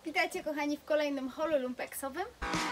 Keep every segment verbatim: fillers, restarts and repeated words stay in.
Witajcie kochani w kolejnym holu lumpeksowym.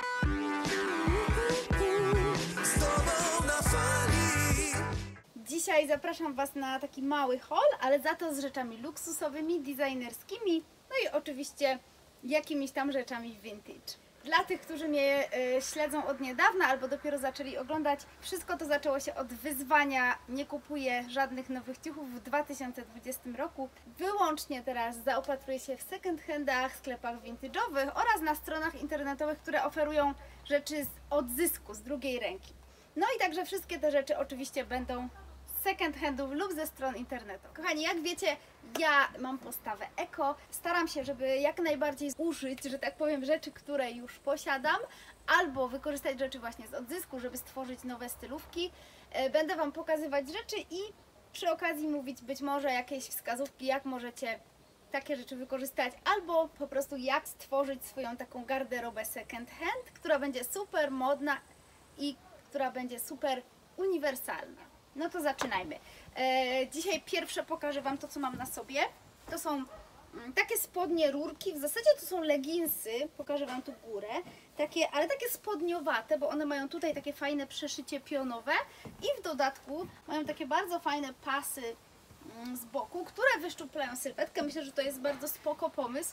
Dzisiaj zapraszam Was na taki mały hol, ale za to z rzeczami luksusowymi, designerskimi, no i oczywiście jakimiś tam rzeczami vintage. Dla tych, którzy mnie y, śledzą od niedawna albo dopiero zaczęli oglądać, wszystko to zaczęło się od wyzwania nie kupuję żadnych nowych ciuchów w dwa tysiące dwudziestym roku. Wyłącznie teraz zaopatruję się w second handach, sklepach vintage'owych oraz na stronach internetowych, które oferują rzeczy z odzysku, z drugiej ręki. No i także wszystkie te rzeczy oczywiście będą z second handów lub ze stron internetu. Kochani, jak wiecie, ja mam postawę eko. Staram się, żeby jak najbardziej użyć, że tak powiem, rzeczy, które już posiadam, albo wykorzystać rzeczy właśnie z odzysku, żeby stworzyć nowe stylówki. Będę Wam pokazywać rzeczy i przy okazji mówić być może jakieś wskazówki, jak możecie takie rzeczy wykorzystać, albo po prostu jak stworzyć swoją taką garderobę second hand, która będzie super modna i która będzie super uniwersalna. No to zaczynajmy. E, dzisiaj pierwsze pokażę Wam to, co mam na sobie. To są mm, takie spodnie rurki, w zasadzie to są leginsy, pokażę Wam tu górę, takie, ale takie spodniowate, bo one mają tutaj takie fajne przeszycie pionowe i w dodatku mają takie bardzo fajne pasy mm, z boku, które wyszczuplają sylwetkę. Myślę, że to jest bardzo spoko pomysł.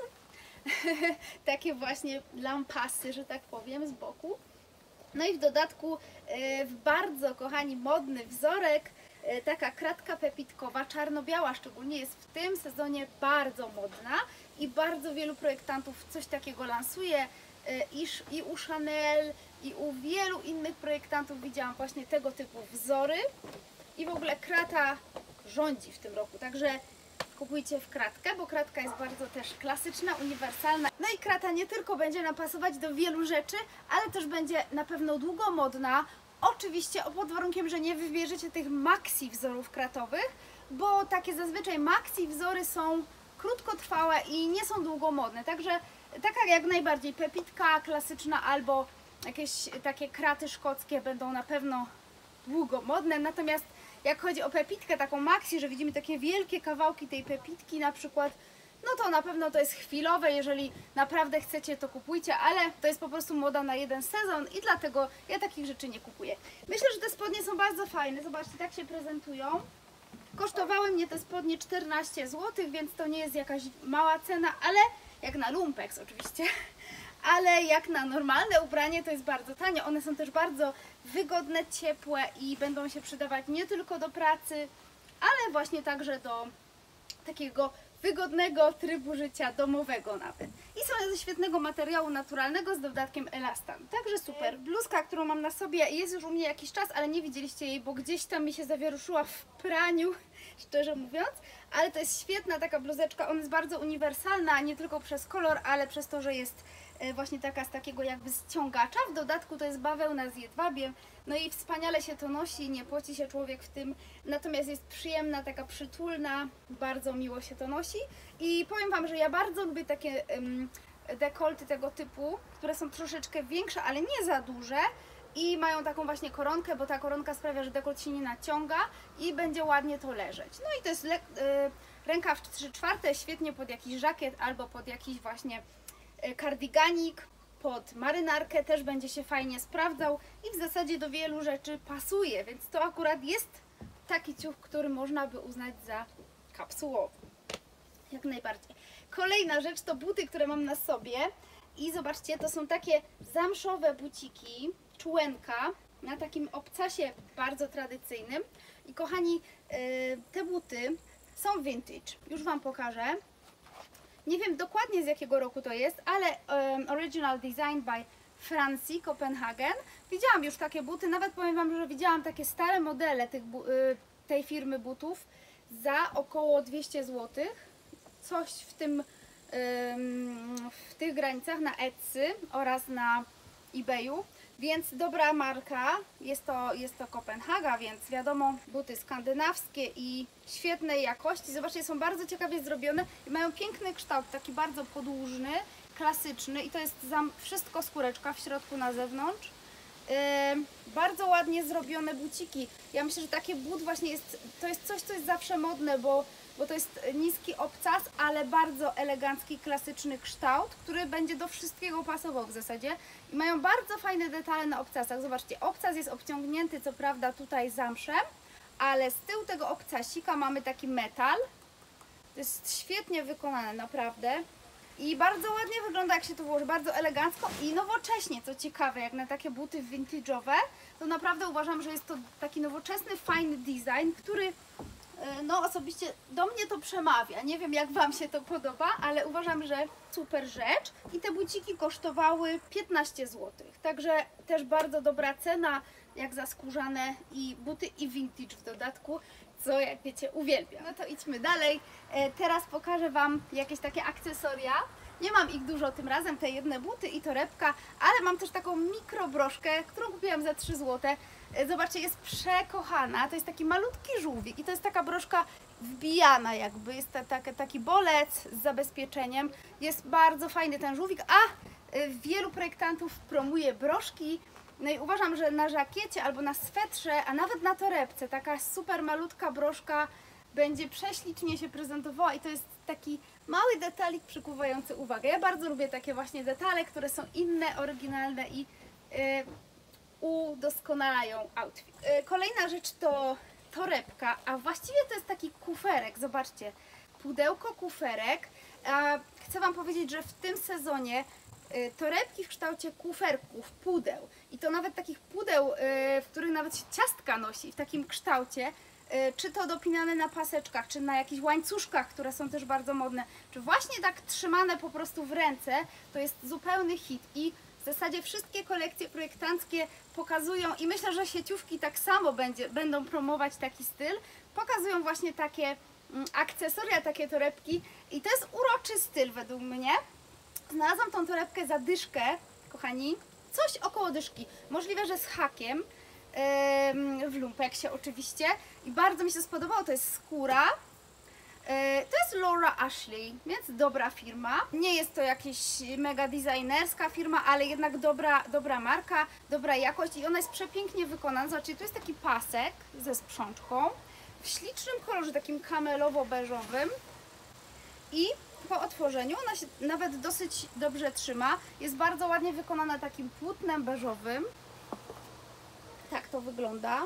Takie właśnie lampasy, że tak powiem, z boku. No i w dodatku w bardzo, kochani, modny wzorek, taka kratka pepitkowa, czarno-biała szczególnie, jest w tym sezonie bardzo modna i bardzo wielu projektantów coś takiego lansuje. I u Chanel, i u wielu innych projektantów widziałam właśnie tego typu wzory i w ogóle krata rządzi w tym roku, także kupujcie w kratkę, bo kratka jest bardzo też klasyczna, uniwersalna. No i krata nie tylko będzie nam pasować do wielu rzeczy, ale też będzie na pewno długo modna. Oczywiście pod warunkiem, że nie wybierzecie tych maxi wzorów kratowych, bo takie zazwyczaj maxi wzory są krótkotrwałe i nie są długo modne. Także taka jak najbardziej pepitka klasyczna albo jakieś takie kraty szkockie będą na pewno długo modne. Natomiast jak chodzi o pepitkę, taką maxi, że widzimy takie wielkie kawałki tej pepitki na przykład, no to na pewno to jest chwilowe, jeżeli naprawdę chcecie, to kupujcie, ale to jest po prostu moda na jeden sezon i dlatego ja takich rzeczy nie kupuję. Myślę, że te spodnie są bardzo fajne, zobaczcie, tak się prezentują. Kosztowały mnie te spodnie czternaście złotych, więc to nie jest jakaś mała cena, ale jak na lumpex oczywiście. Ale jak na normalne ubranie to jest bardzo tanie. One są też bardzo wygodne, ciepłe i będą się przydawać nie tylko do pracy, ale właśnie także do takiego wygodnego trybu życia domowego nawet. I są ze świetnego materiału naturalnego z dodatkiem elastan. Także super. Bluzka, którą mam na sobie, jest już u mnie jakiś czas, ale nie widzieliście jej, bo gdzieś tam mi się zawieruszyła w praniu, szczerze mówiąc. Ale to jest świetna taka bluzeczka. Ona jest bardzo uniwersalna, nie tylko przez kolor, ale przez to, że jest właśnie taka z takiego jakby ściągacza. W dodatku to jest bawełna z jedwabiem. No i wspaniale się to nosi, nie poci się człowiek w tym. Natomiast jest przyjemna, taka przytulna, bardzo miło się to nosi. I powiem Wam, że ja bardzo lubię takie um, dekolty tego typu, które są troszeczkę większe, ale nie za duże. I mają taką właśnie koronkę, bo ta koronka sprawia, że dekolt się nie naciąga i będzie ładnie to leżeć. No i to jest le- y, rękaw trzy czwarte, świetnie pod jakiś żakiet albo pod jakiś właśnie kardiganik, pod marynarkę też będzie się fajnie sprawdzał i w zasadzie do wielu rzeczy pasuje, więc to akurat jest taki ciuch, który można by uznać za kapsułowy. Jak najbardziej. Kolejna rzecz to buty, które mam na sobie i zobaczcie, to są takie zamszowe buciki, czółenka na takim obcasie bardzo tradycyjnym i kochani, te buty są vintage, już Wam pokażę. Nie wiem dokładnie z jakiego roku to jest, ale um, Original Design by Francie Copenhagen. Widziałam już takie buty, nawet powiem Wam, że widziałam takie stare modele tych, y, tej firmy butów za około dwieście złotych. Coś w tym, y, w tych granicach na Etsy oraz na eBayu. Więc dobra marka, jest to, jest to Kopenhaga, więc wiadomo, buty skandynawskie i świetnej jakości. Zobaczcie, są bardzo ciekawie zrobione i mają piękny kształt, taki bardzo podłużny, klasyczny i to jest wszystko skóreczka w środku na zewnątrz. Yy, bardzo ładnie zrobione buciki. Ja myślę, że takie but właśnie jest, to jest coś, co jest zawsze modne, bo bo to jest niski obcas, ale bardzo elegancki, klasyczny kształt, który będzie do wszystkiego pasował w zasadzie. I mają bardzo fajne detale na obcasach. Zobaczcie, obcas jest obciągnięty co prawda tutaj zamszem, ale z tyłu tego obcasika mamy taki metal. To jest świetnie wykonane, naprawdę. I bardzo ładnie wygląda, jak się to włoży, bardzo elegancko i nowocześnie, co ciekawe, jak na takie buty vintage'owe, to naprawdę uważam, że jest to taki nowoczesny, fajny design, który no osobiście do mnie to przemawia. Nie wiem, jak Wam się to podoba, ale uważam, że super rzecz. I te buciki kosztowały piętnaście złotych, także też bardzo dobra cena, jak za skórzane i buty i vintage w dodatku, co jak wiecie uwielbiam. No to idźmy dalej. E, teraz pokażę Wam jakieś takie akcesoria. Nie mam ich dużo tym razem, te jedne buty i torebka, ale mam też taką mikrobroszkę, którą kupiłam za trzy złote. E, zobaczcie, jest przekochana. To jest taki malutki żółwik i to jest taka broszka wbijana jakby. Jest ta, ta, taki bolec z zabezpieczeniem. Jest bardzo fajny ten żółwik, a e, wielu projektantów promuje broszki. No i uważam, że na żakiecie albo na swetrze, a nawet na torebce taka super malutka broszka będzie prześlicznie się prezentowała i to jest taki mały detalik przykuwający uwagę. Ja bardzo lubię takie właśnie detale, które są inne, oryginalne i yy, udoskonalają outfit. Yy, kolejna rzecz to torebka, a właściwie to jest taki kuferek. Zobaczcie, pudełko kuferek. A chcę Wam powiedzieć, że w tym sezonie torebki w kształcie kuferków, pudeł i to nawet takich pudeł, w których nawet się ciastka nosi w takim kształcie, czy to dopinane na paseczkach, czy na jakichś łańcuszkach, które są też bardzo modne, czy właśnie tak trzymane po prostu w ręce, to jest zupełny hit i w zasadzie wszystkie kolekcje projektanckie pokazują i myślę, że sieciówki tak samo będzie, będą promować taki styl, pokazują właśnie takie akcesoria, takie torebki i to jest uroczy styl według mnie. Znalazłam tą torebkę za dyszkę, kochani, coś około dyszki, możliwe, że z hakiem, yy, w lumpeksie oczywiście i bardzo mi się spodobało, to jest skóra, yy, to jest Laura Ashley, więc dobra firma, nie jest to jakaś mega designerska firma, ale jednak dobra, dobra marka, dobra jakość i ona jest przepięknie wykonana. Zobaczcie, tu jest taki pasek ze sprzączką w ślicznym kolorze, takim kamelowo-beżowym i po otworzeniu ona się nawet dosyć dobrze trzyma. Jest bardzo ładnie wykonana takim płótnem beżowym. Tak to wygląda.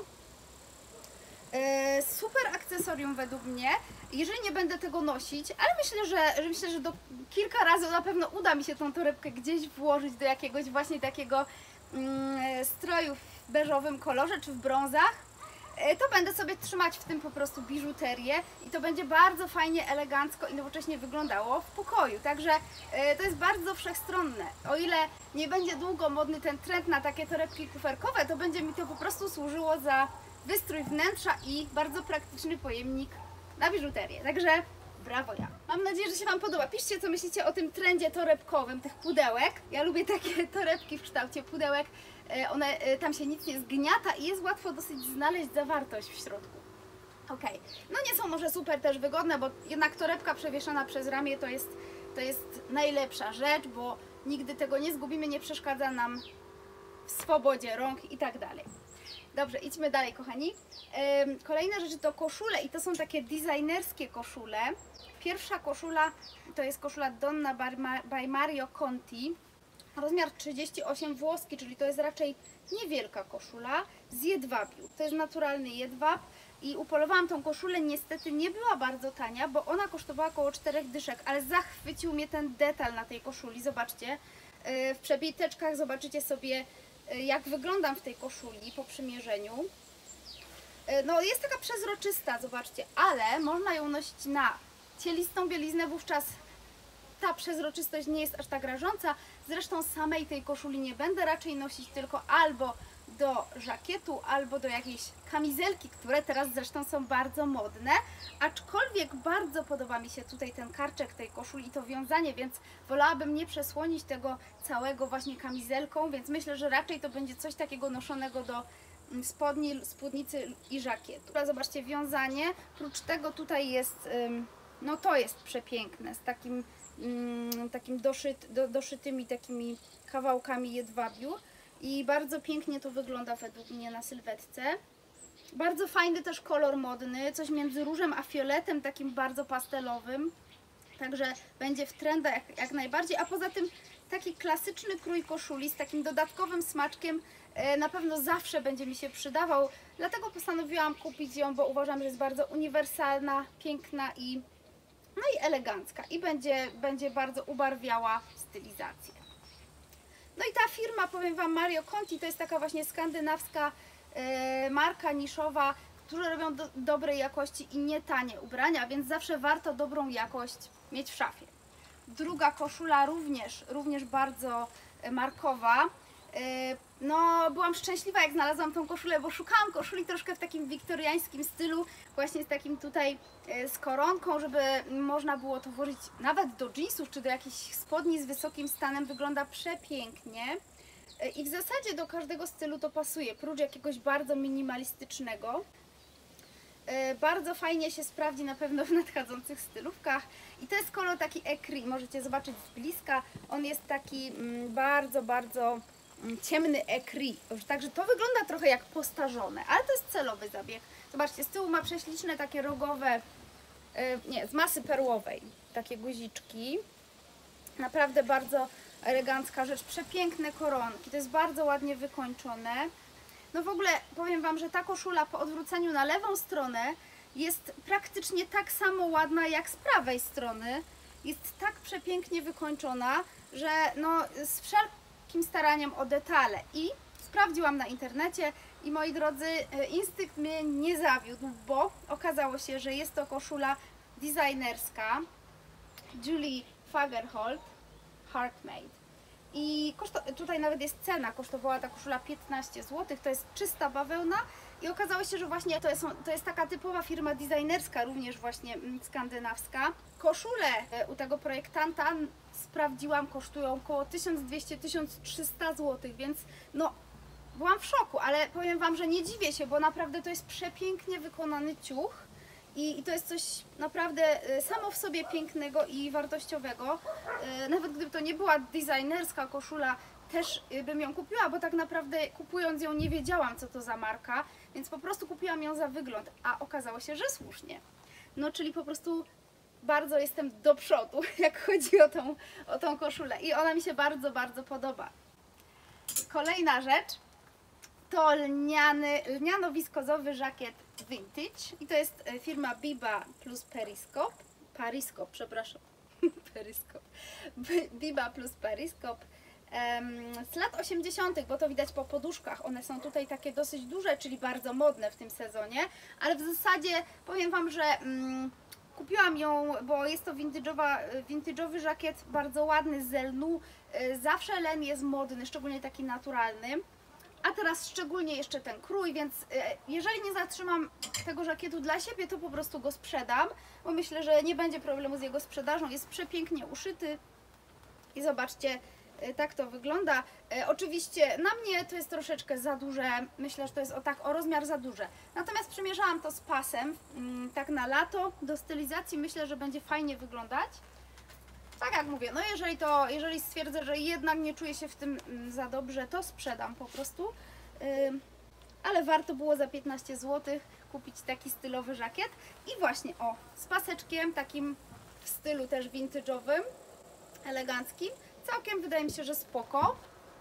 E, super akcesorium według mnie. Jeżeli nie będę tego nosić, ale myślę, że, że myślę, że do kilka razy na pewno uda mi się tą torebkę gdzieś włożyć do jakiegoś właśnie takiego mm, stroju w beżowym kolorze czy w brązach. To będę sobie trzymać w tym po prostu biżuterię i to będzie bardzo fajnie, elegancko i nowocześnie wyglądało w pokoju. Także to jest bardzo wszechstronne. O ile nie będzie długo modny ten trend na takie torebki kuferkowe, to będzie mi to po prostu służyło za wystrój wnętrza i bardzo praktyczny pojemnik na biżuterię. Także brawo ja. Mam nadzieję, że się Wam podoba. Piszcie, co myślicie o tym trendzie torebkowym, tych pudełek. Ja lubię takie torebki w kształcie pudełek. One, tam się nic nie zgniata i jest łatwo dosyć znaleźć zawartość w środku. Ok, no nie są może super też wygodne, bo jednak torebka przewieszona przez ramię to jest, to jest najlepsza rzecz, bo nigdy tego nie zgubimy, nie przeszkadza nam w swobodzie rąk i tak dalej. Dobrze, idźmy dalej, kochani. Kolejna rzecz to koszule i to są takie designerskie koszule. Pierwsza koszula to jest koszula Donna by Mario Conti. Rozmiar trzydzieści osiem włoski, czyli to jest raczej niewielka koszula z jedwabiu. To jest naturalny jedwab i upolowałam tą koszulę, niestety nie była bardzo tania, bo ona kosztowała około czterech dyszek, ale zachwycił mnie ten detal na tej koszuli. Zobaczcie, w przebiteczkach zobaczycie sobie, jak wyglądam w tej koszuli po przymierzeniu. No jest taka przezroczysta, zobaczcie, ale można ją nosić na cielistą bieliznę, wówczas ta przezroczystość nie jest aż tak rażąca. Zresztą samej tej koszuli nie będę raczej nosić, tylko albo do żakietu, albo do jakiejś kamizelki, które teraz zresztą są bardzo modne. Aczkolwiek bardzo podoba mi się tutaj ten karczek tej koszuli i to wiązanie, więc wolałabym nie przesłonić tego całego właśnie kamizelką, więc myślę, że raczej to będzie coś takiego noszonego do spodni, spódnicy i żakietu. Zobaczcie, wiązanie. Prócz tego tutaj jest, no to jest przepiękne, z takim takim doszyt, do, doszytymi takimi kawałkami jedwabiu i bardzo pięknie to wygląda według mnie na sylwetce. Bardzo fajny też kolor modny, coś między różem a fioletem, takim bardzo pastelowym. Także będzie w trendach jak, jak najbardziej, a poza tym taki klasyczny krój koszuli z takim dodatkowym smaczkiem e, na pewno zawsze będzie mi się przydawał. Dlatego postanowiłam kupić ją, bo uważam, że jest bardzo uniwersalna, piękna i, no i elegancka i będzie, będzie bardzo ubarwiała stylizację. No i ta firma, powiem Wam, Mario Conti, to jest taka właśnie skandynawska e, marka niszowa, które robią do, dobrej jakości i nie tanie ubrania, więc zawsze warto dobrą jakość mieć w szafie. Druga koszula również, również bardzo markowa. No, byłam szczęśliwa, jak znalazłam tą koszulę, bo szukałam koszuli troszkę w takim wiktoriańskim stylu, właśnie z takim tutaj z koronką, żeby można było to włożyć nawet do jeansów czy do jakichś spodni z wysokim stanem. Wygląda przepięknie i w zasadzie do każdego stylu to pasuje, prócz jakiegoś bardzo minimalistycznego. Bardzo fajnie się sprawdzi na pewno w nadchodzących stylówkach i to jest kolor taki ecru, możecie zobaczyć z bliska, on jest taki bardzo, bardzo ciemny ecru, także to wygląda trochę jak postarzone, ale to jest celowy zabieg. Zobaczcie, z tyłu ma prześliczne takie rogowe, nie, z masy perłowej, takie guziczki, naprawdę bardzo elegancka rzecz, przepiękne koronki, to jest bardzo ładnie wykończone. No w ogóle powiem Wam, że ta koszula po odwróceniu na lewą stronę jest praktycznie tak samo ładna jak z prawej strony. Jest tak przepięknie wykończona, że no z wszelkim staraniem o detale. I sprawdziłam na internecie i moi drodzy, instynkt mnie nie zawiódł, bo okazało się, że jest to koszula designerska Julie Fagerholt Heartmade. I tutaj nawet jest cena, kosztowała ta koszula piętnaście złotych, to jest czysta bawełna i okazało się, że właśnie to jest, to jest taka typowa firma designerska, również właśnie skandynawska. Koszule u tego projektanta, sprawdziłam, kosztują około tysiąc dwieście do tysiąc trzysta złotych, więc no byłam w szoku, ale powiem Wam, że nie dziwię się, bo naprawdę to jest przepięknie wykonany ciuch. I, I to jest coś naprawdę samo w sobie pięknego i wartościowego. Nawet gdyby to nie była designerska koszula, też bym ją kupiła, bo tak naprawdę kupując ją nie wiedziałam, co to za marka, więc po prostu kupiłam ją za wygląd, a okazało się, że słusznie. No czyli po prostu bardzo jestem do przodu, jak chodzi o tą, o tą koszulę i ona mi się bardzo, bardzo podoba. Kolejna rzecz to lniany, lniano-wiskozowy żakiet vintage i to jest firma Biba plus Periscope, Periscope, przepraszam, Periscope, Biba plus Periscope um, z lat osiemdziesiątych, bo to widać po poduszkach, one są tutaj takie dosyć duże, czyli bardzo modne w tym sezonie, ale w zasadzie powiem Wam, że um, kupiłam ją, bo jest to vintage'owa, vintage'owy żakiet, bardzo ładny z lnu, zawsze len jest modny, szczególnie taki naturalny. A teraz szczególnie jeszcze ten krój, więc jeżeli nie zatrzymam tego żakietu dla siebie, to po prostu go sprzedam, bo myślę, że nie będzie problemu z jego sprzedażą. Jest przepięknie uszyty i zobaczcie, tak to wygląda. Oczywiście na mnie to jest troszeczkę za duże, myślę, że to jest o tak o rozmiar za duże. Natomiast przymierzałam to z pasem, tak na lato, do stylizacji myślę, że będzie fajnie wyglądać. Tak jak mówię, no jeżeli to, jeżeli stwierdzę, że jednak nie czuję się w tym za dobrze, to sprzedam po prostu. Yy, ale warto było za piętnaście złotych kupić taki stylowy żakiet. I właśnie, o, z paseczkiem takim w stylu też vintage'owym, eleganckim. Całkiem wydaje mi się, że spoko.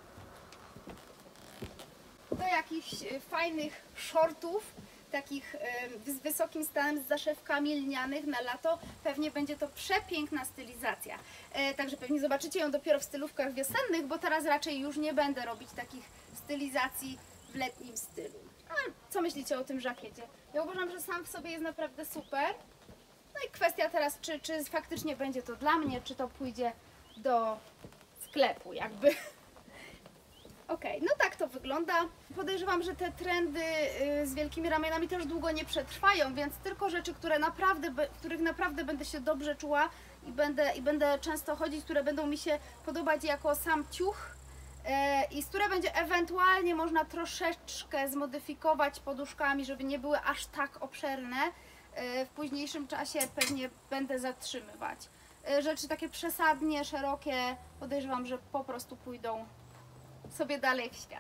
Do jakichś fajnych shortów, takich z wysokim stanem, z zaszewkami lnianych na lato, pewnie będzie to przepiękna stylizacja. Także pewnie zobaczycie ją dopiero w stylówkach wiosennych, bo teraz raczej już nie będę robić takich stylizacji w letnim stylu. A co myślicie o tym żakiecie? Ja uważam, że sam w sobie jest naprawdę super. No i kwestia teraz, czy, czy faktycznie będzie to dla mnie, czy to pójdzie do sklepu jakby. Ok, no tak to wygląda. Podejrzewam, że te trendy z wielkimi ramionami też długo nie przetrwają, więc tylko rzeczy, które naprawdę, w których naprawdę będę się dobrze czuła i będę, i będę często chodzić, które będą mi się podobać jako sam ciuch i z które będzie ewentualnie można troszeczkę zmodyfikować poduszkami, żeby nie były aż tak obszerne. W późniejszym czasie pewnie będę zatrzymywać. Rzeczy takie przesadnie szerokie, podejrzewam, że po prostu pójdą sobie dalej w świat.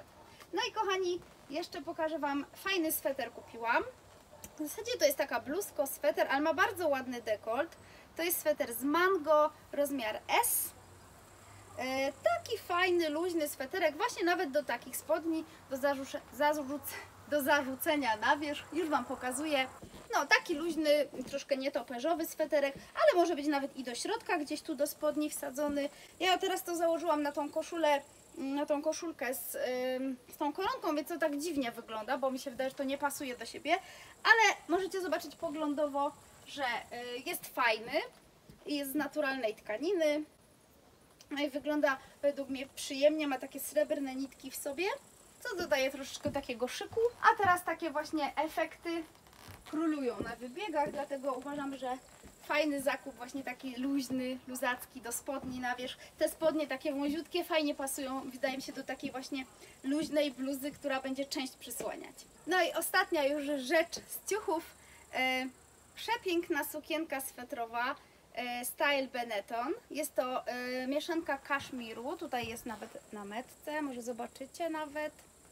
No i kochani, jeszcze pokażę Wam, fajny sweter kupiłam. W zasadzie to jest taka bluzko, sweter, ale ma bardzo ładny dekolt. To jest sweter z Mango, rozmiar S. E, taki fajny, luźny sweterek, właśnie nawet do takich spodni, do, zarzuce, zarzuc, do zarzucenia na wierzch. Już Wam pokazuję. No, taki luźny, troszkę nietoperzowy sweterek, ale może być nawet i do środka, gdzieś tu do spodni wsadzony. Ja teraz to założyłam na tą koszulę, na tą koszulkę z, yy, z tą koronką, więc to tak dziwnie wygląda, bo mi się wydaje, że to nie pasuje do siebie, ale możecie zobaczyć poglądowo, że yy, jest fajny i jest z naturalnej tkaniny. No i wygląda według mnie przyjemnie, ma takie srebrne nitki w sobie, co dodaje troszeczkę takiego szyku. A teraz takie właśnie efekty królują na wybiegach, dlatego uważam, że fajny zakup, właśnie taki luźny, luzacki do spodni na wierzch. Te spodnie takie wąziutkie fajnie pasują, wydaje mi się, do takiej właśnie luźnej bluzy, która będzie część przysłaniać. No i ostatnia już rzecz z ciuchów. E, przepiękna sukienka swetrowa, e, style Benetton. Jest to e, mieszanka kaszmiru, tutaj jest nawet na metce, może zobaczycie nawet.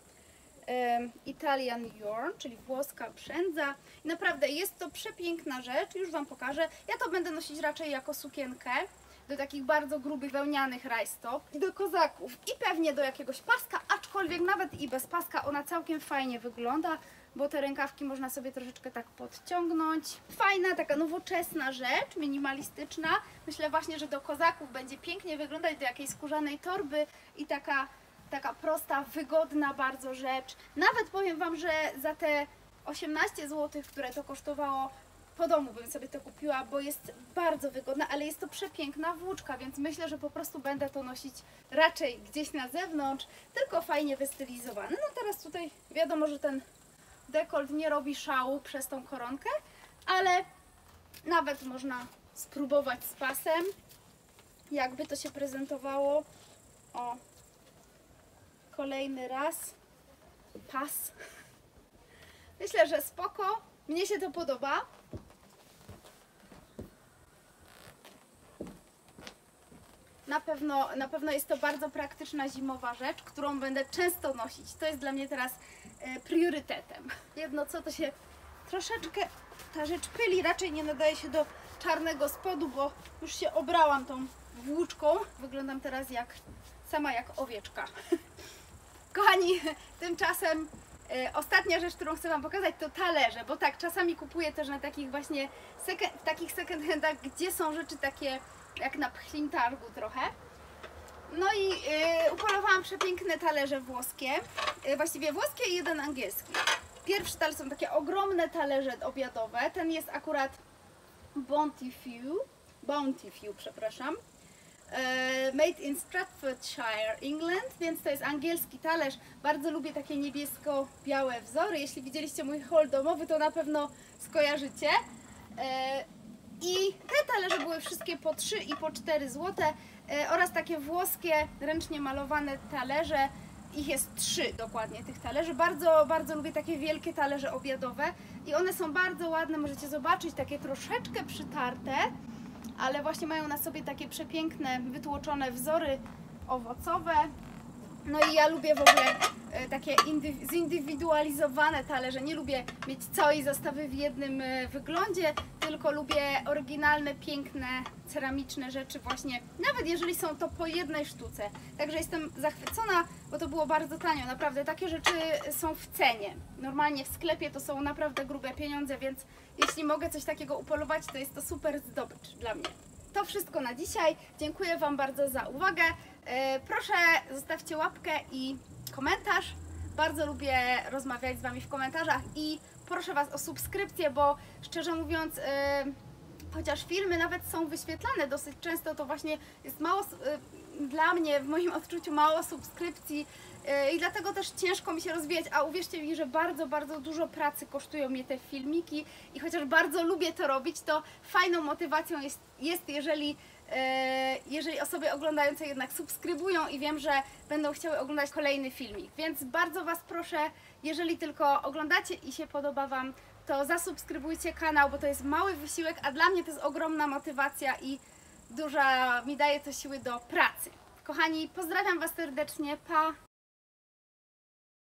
Italian Yarn, czyli włoska przędza. I naprawdę jest to przepiękna rzecz, już Wam pokażę. Ja to będę nosić raczej jako sukienkę do takich bardzo grubych, wełnianych rajstop i do kozaków i pewnie do jakiegoś paska, aczkolwiek nawet i bez paska ona całkiem fajnie wygląda, bo te rękawki można sobie troszeczkę tak podciągnąć. Fajna, taka nowoczesna rzecz, minimalistyczna. Myślę właśnie, że do kozaków będzie pięknie wyglądać, do jakiejś skórzanej torby i taka Taka prosta, wygodna bardzo rzecz. Nawet powiem Wam, że za te osiemnaście złotych, które to kosztowało, po domu bym sobie to kupiła, bo jest bardzo wygodna, ale jest to przepiękna włóczka, więc myślę, że po prostu będę to nosić raczej gdzieś na zewnątrz, tylko fajnie wystylizowane. No teraz tutaj wiadomo, że ten dekolt nie robi szału przez tą koronkę, ale nawet można spróbować z pasem, jakby to się prezentowało. O, kolejny raz pas. Myślę, że spoko. Mnie się to podoba. Na pewno, na pewno jest to bardzo praktyczna zimowa rzecz, którą będę często nosić. To jest dla mnie teraz e, priorytetem. Jedno co, to się troszeczkę ta rzecz pyli. Raczej nie nadaje się do czarnego spodu, bo już się obrałam tą włóczką. Wyglądam teraz jak sama jak owieczka. Kochani, tymczasem e, ostatnia rzecz, którą chcę Wam pokazać, to talerze, bo tak, czasami kupuję też na takich właśnie second, w takich second handach, gdzie są rzeczy takie jak na pchlim targu trochę. No i e, upolowałam przepiękne talerze włoskie, e, właściwie włoskie i jeden angielski. Pierwszy talerz są takie ogromne talerze obiadowe, ten jest akurat Bountiful, Bountiful, przepraszam. Made in Staffordshire, England, więc to jest angielski talerz. Bardzo lubię takie niebiesko-białe wzory. Jeśli widzieliście mój haul domowy, to na pewno skojarzycie. I te talerze były wszystkie po trzy i po cztery złote oraz takie włoskie, ręcznie malowane talerze. Ich jest trzy dokładnie tych talerzy. Bardzo, bardzo lubię takie wielkie talerze obiadowe i one są bardzo ładne, możecie zobaczyć, takie troszeczkę przytarte, ale właśnie mają na sobie takie przepiękne, wytłoczone wzory owocowe. No i ja lubię w ogóle e, takie zindywidualizowane talerze. Nie lubię mieć całej zestawy w jednym e, wyglądzie, tylko lubię oryginalne, piękne, ceramiczne rzeczy właśnie, nawet jeżeli są to po jednej sztuce. Także jestem zachwycona, bo to było bardzo tanio. Naprawdę takie rzeczy są w cenie. Normalnie w sklepie to są naprawdę grube pieniądze, więc jeśli mogę coś takiego upolować, to jest to super zdobycz dla mnie. To wszystko na dzisiaj. Dziękuję Wam bardzo za uwagę. Proszę zostawcie łapkę i komentarz. Bardzo lubię rozmawiać z Wami w komentarzach i proszę Was o subskrypcję, bo szczerze mówiąc, chociaż filmy nawet są wyświetlane dosyć często, to właśnie jest mało, dla mnie, w moim odczuciu, mało subskrypcji i dlatego też ciężko mi się rozwijać, a uwierzcie mi, że bardzo, bardzo dużo pracy kosztują mnie te filmiki i chociaż bardzo lubię to robić, to fajną motywacją jest, jest jeżeli, jeżeli osoby oglądające jednak subskrybują i wiem, że będą chciały oglądać kolejny filmik, więc bardzo Was proszę, jeżeli tylko oglądacie i się podoba Wam, to zasubskrybujcie kanał, bo to jest mały wysiłek, a dla mnie to jest ogromna motywacja i duża mi daje to siły do pracy. Kochani, pozdrawiam Was serdecznie, pa!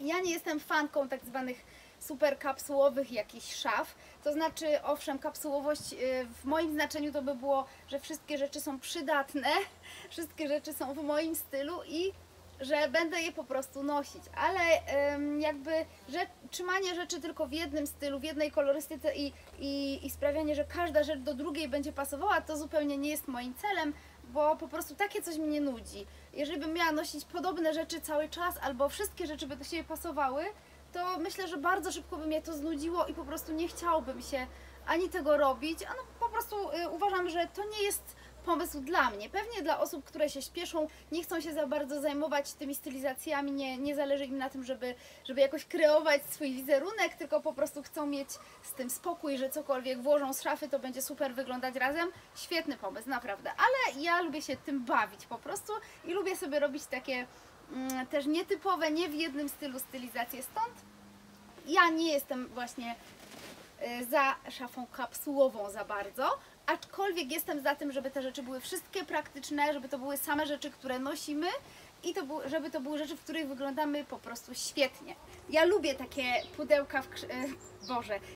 Ja nie jestem fanką tak zwanych super kapsułowych jakichś szaf, to znaczy owszem, kapsułowość y, w moim znaczeniu to by było, że wszystkie rzeczy są przydatne, wszystkie rzeczy są w moim stylu i że będę je po prostu nosić, ale ym, jakby że, trzymanie rzeczy tylko w jednym stylu, w jednej kolorystyce i, i, i sprawianie, że każda rzecz do drugiej będzie pasowała, to zupełnie nie jest moim celem, bo po prostu takie coś mnie nudzi. Jeżeli bym miała nosić podobne rzeczy cały czas, albo wszystkie rzeczy by do siebie pasowały, to myślę, że bardzo szybko by mnie to znudziło i po prostu nie chciałbym się ani tego robić, a no po prostu y, uważam, że to nie jest pomysł dla mnie. Pewnie dla osób, które się śpieszą, nie chcą się za bardzo zajmować tymi stylizacjami, nie, nie zależy im na tym, żeby, żeby jakoś kreować swój wizerunek, tylko po prostu chcą mieć z tym spokój, że cokolwiek włożą z szafy, to będzie super wyglądać razem. Świetny pomysł, naprawdę. Ale ja lubię się tym bawić po prostu i lubię sobie robić takie mm, też nietypowe, nie w jednym stylu stylizacje. Stąd ja nie jestem właśnie y, za szafą kapsułową za bardzo, aczkolwiek jestem za tym, żeby te rzeczy były wszystkie praktyczne, żeby to były same rzeczy, które nosimy i to był, żeby to były rzeczy, w których wyglądamy po prostu świetnie. Ja lubię takie pudełka w krz- e, Boże,